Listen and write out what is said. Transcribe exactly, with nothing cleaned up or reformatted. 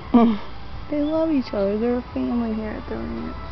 They love each other. They're a family here at the ranch.